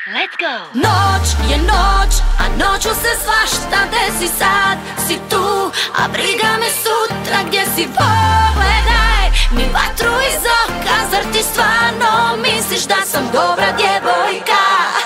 Let's go! Noć je noć, a noću se svašta desi. Sad si tu, a briga me sutra gdje si. Pogledaj mi vatru iz oka. Zar ti stvarno misliš da sam dobra djevojka?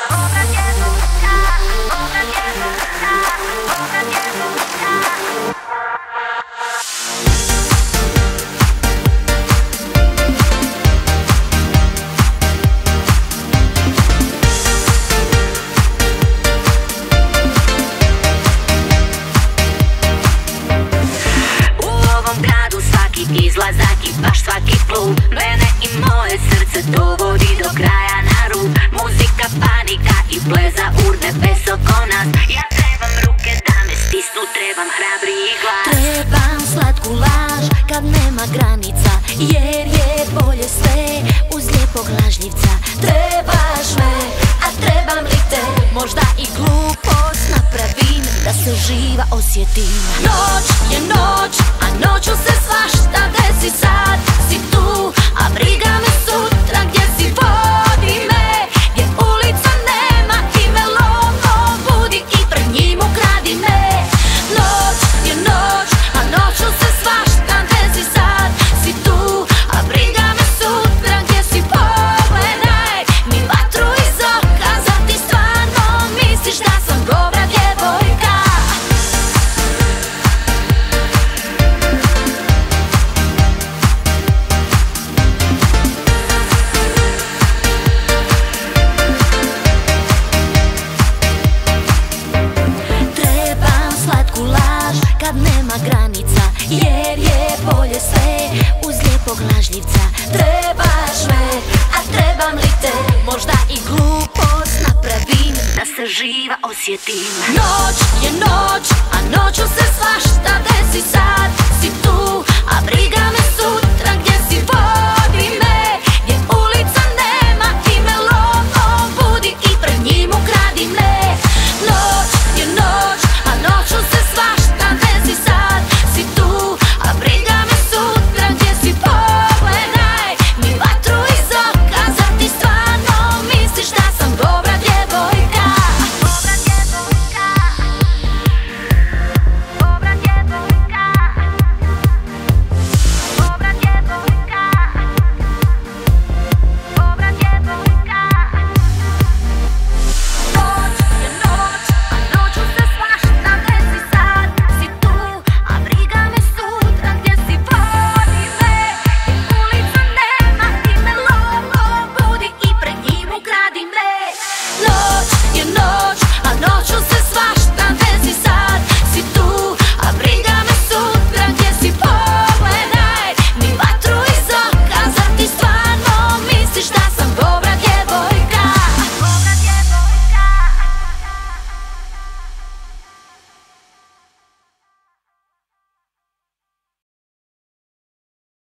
Izlazak i baš svaki klub mene i moje srce dovodi do kraja na rub. Muzika, panika i pleza urne bez oko nas. Ja trebam ruke da me stisnu, trebam hrabri glas. Trebam slatku laž kad nema granica, jer je bolje sve uz lijepog lažljivca. Trebaš me, a trebam li te? Možda i glupost napravim da se živa osjetim. Noć je noć, a noću se svašta desi. Sad si tu, a briga me sutra gdje si. Vodi me gdje ulica nema ime. Lovo budi i pred njim ukradi me. Noć je noć, a noću se svašta desi. Sad si tu, a briga me sutra gdje si. Pogledaj mi vatru iz oka. Zar ti stvarno misliš da sam dobra djevojka? Kad nema granica, jer je bolje sve uz lijepog lažljivca. Trebaš me, a trebam li te? Možda i glupost napravim da se živa osjetim. Noć je noć, a noću se svašta